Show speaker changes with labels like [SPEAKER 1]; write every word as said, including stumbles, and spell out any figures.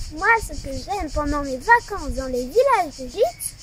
[SPEAKER 1] Moi, ce que j'aime pendant mes vacances dans les villages d'Égypte,